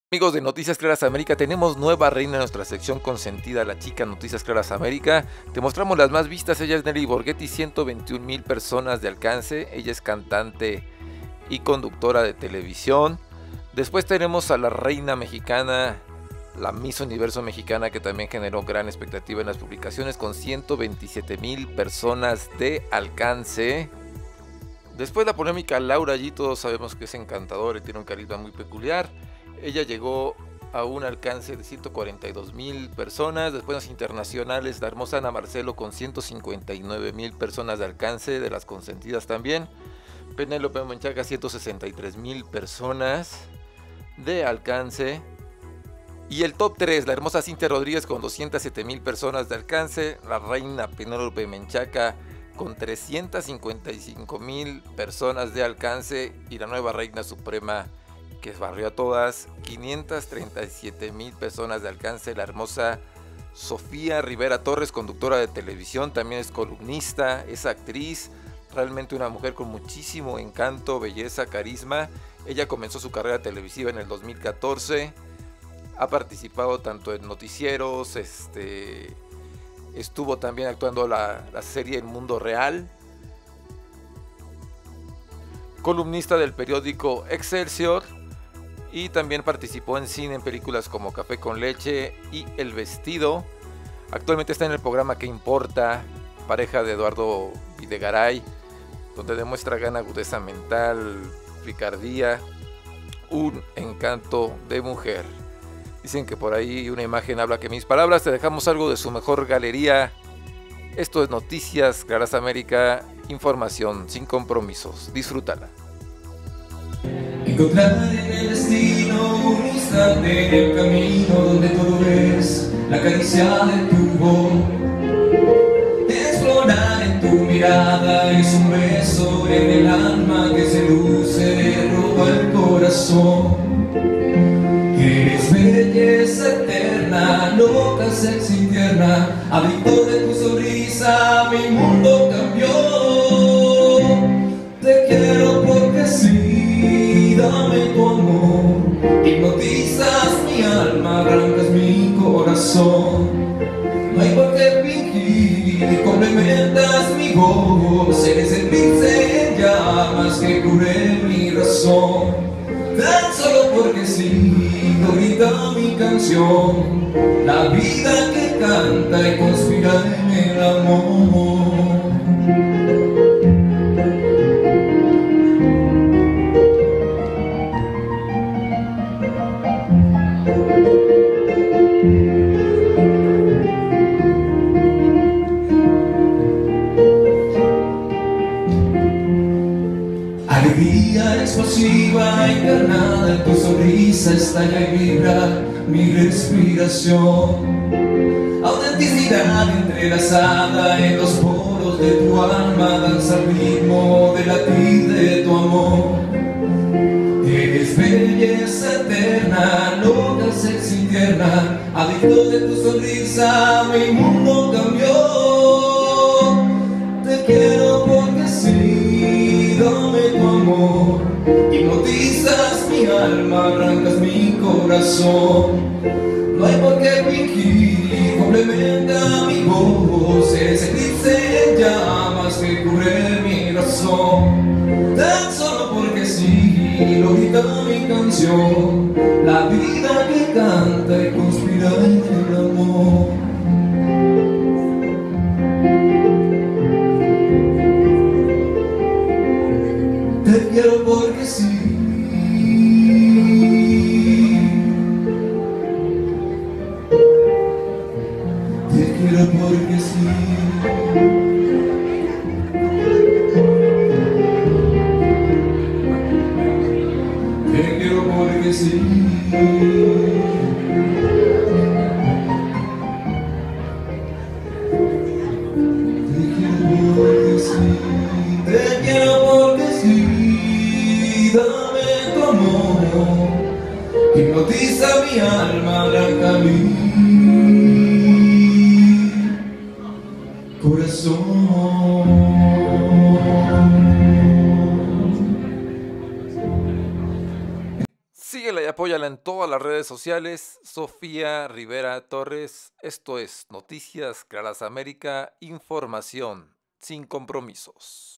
Amigos de Noticias Claras América, tenemos nueva reina en nuestra sección consentida, la chica Noticias Claras América. Te mostramos las más vistas. Ella es Nelly Borghetti, 121,000 personas de alcance. Ella es cantante y conductora de televisión. Después tenemos a la reina mexicana, la Miss Universo mexicana, que también generó gran expectativa en las publicaciones, con 127,000 personas de alcance. Después la polémica Laura G, todos sabemos que es encantadora y tiene un carisma muy peculiar. Ella llegó a un alcance de 142,000 personas. Después los internacionales, la hermosa Ana Marcelo con 159,000 personas de alcance, de las consentidas también. Penélope Menchaca, 163,000 personas de alcance. Y el top 3, la hermosa Cintia Rodríguez con 207,000 personas de alcance. La reina Penélope Menchaca con 355,000 personas de alcance. Y la nueva reina suprema, que barrió a todas, 537,000 personas de alcance, la hermosa Sofía Rivera Torres, conductora de televisión, también es columnista, es actriz, realmente una mujer con muchísimo encanto, belleza, carisma. Ella comenzó su carrera televisiva en el 2014, ha participado tanto en noticieros, estuvo también actuando la serie El Mundo Real, columnista del periódico Excelsior, y también participó en cine en películas como Café con Leche y El Vestido. Actualmente está en el programa ¿Qué importa?, pareja de Eduardo Videgaray, donde demuestra gran agudeza mental, picardía, un encanto de mujer. Dicen que por ahí una imagen habla que mis palabras. Te dejamos algo de su mejor galería. Esto es Noticias Claras América, información sin compromisos. Disfrútala. Encontrar en el destino un instante en el camino donde todo es la caricia de tu voz. Explorar en tu mirada es un beso en el alma que seduce, roba el corazón. Eres belleza eterna, loca, sexy, tierna, adicto de tu sonrisa, mi mundo cambió. Te quiero porque sí, dame tu amor, hipnotizas mi alma, arrancas mi corazón. No hay por qué fingir, complementas mi voz, eres el eclipse en llamas que cubre mi razón. Tan solo porque sí, grita mi canción, la vida que canta y conspira en el amor. Alegría explosiva encarnada en tu sonrisa, estalla y vibra mi respiración. Autenticidad entrelazada en los poros de tu alma, danza al ritmo del latir de tu amor. Eres belleza eterna, loca, sexy, tierna, adicto de tu sonrisa, mi mundo cambió. Te quiero porque sí, dame tu amor, hipnotizas mi alma, arrancas mi corazón. No hay por qué fingir, complementa mi voz, eres eclipse en llamas que cubre mi razón. Tan solo porque sí, lo grita mi canción, la vida que canta y conspira en el amor. Te quiero porque sí. Te quiero porque sí. Te quiero porque sí. Te quiero porque sí. Te quiero porque sí. Dame tu amor, hipnotiza mi alma, arranca mi corazón. Síguela y apóyala. Sígala en todas las redes sociales, Sofía Rivera Torres. Esto es Noticias Claras América, información sin compromisos.